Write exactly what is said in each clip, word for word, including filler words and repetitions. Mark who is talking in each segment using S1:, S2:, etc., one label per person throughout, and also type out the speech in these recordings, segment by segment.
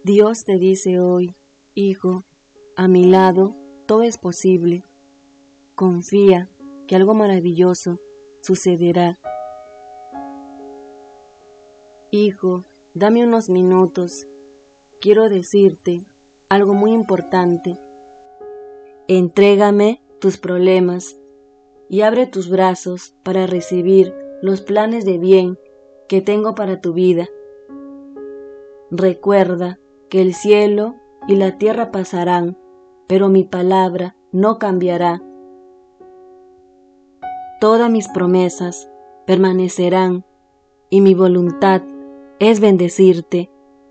S1: Dios te dice hoy, hijo, a mi lado todo es posible. Confía que algo maravilloso sucederá. Hijo, dame unos minutos. Quiero decirte algo muy importante. Entrégame tus problemas y abre tus brazos para recibir los planes de bien que tengo para tu vida. Recuerda que el cielo y la tierra pasarán, pero mi palabra no cambiará. Todas mis promesas permanecerán y mi voluntad es bendecirte.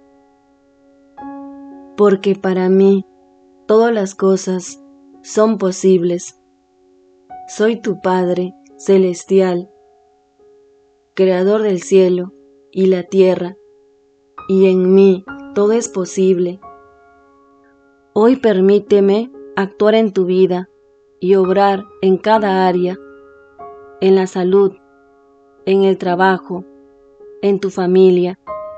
S1: Porque para mí todas las cosas son posibles. Soy tu Padre celestial, creador del cielo y la tierra, y en mí todo es posible. Hoy permíteme actuar en tu vida y obrar en cada área, en la salud, en el trabajo, en tu familia.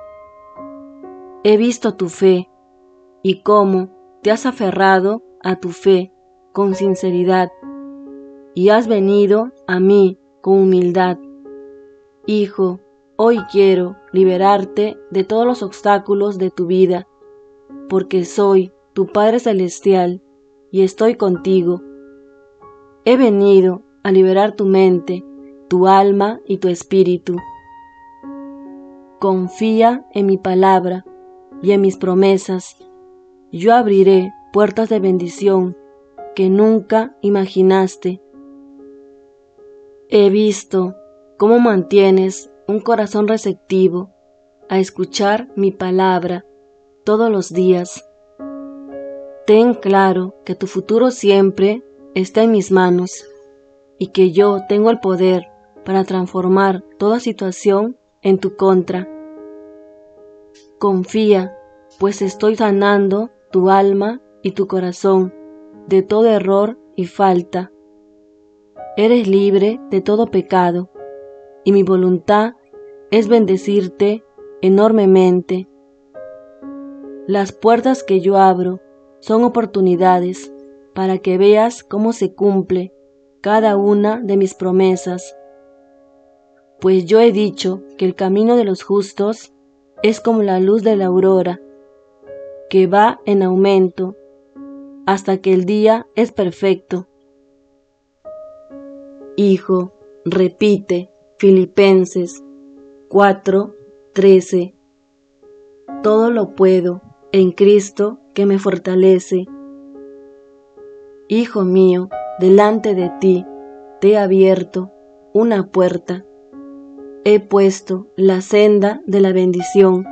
S1: He visto tu fe y cómo te has aferrado a tu fe con sinceridad y has venido a mí con humildad. Hijo, hoy quiero liberarte de todos los obstáculos de tu vida, porque soy tu Padre Celestial y estoy contigo. He venido a liberar tu mente, tu alma y tu espíritu. Confía en mi palabra y en mis promesas. Yo abriré puertas de bendición que nunca imaginaste. He visto cómo mantienes un corazón receptivo a escuchar mi palabra todos los días. Ten claro que tu futuro siempre está en mis manos y que yo tengo el poder para transformar toda situación en tu contra. Confía, pues estoy sanando tu alma y tu corazón de todo error y falta. Eres libre de todo pecado, y mi voluntad es bendecirte enormemente. Las puertas que yo abro son oportunidades para que veas cómo se cumple cada una de mis promesas. Pues yo he dicho que el camino de los justos es como la luz de la aurora, que va en aumento hasta que el día es perfecto. Hijo, repite Filipenses cuatro trece. Todo lo puedo en Cristo que me fortalece. Hijo mío, delante de ti te he abierto una puerta. He puesto la senda de la bendición.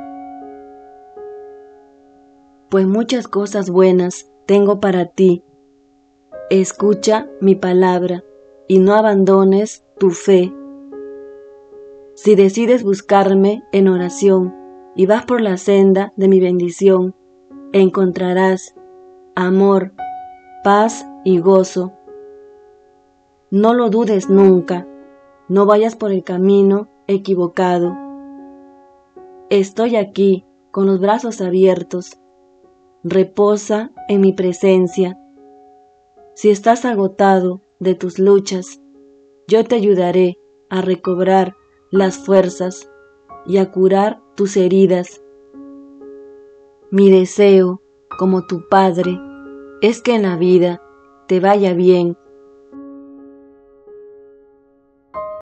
S1: Pues muchas cosas buenas tengo para ti. Escucha mi palabra y no abandones tu fe. Si decides buscarme en oración y vas por la senda de mi bendición, encontrarás amor, paz y gozo. No lo dudes nunca, no vayas por el camino equivocado. Estoy aquí con los brazos abiertos. Reposa en mi presencia. Si estás agotado de tus luchas, yo te ayudaré a recobrar las fuerzas y a curar tus heridas. Mi deseo, como tu Padre, es que en la vida te vaya bien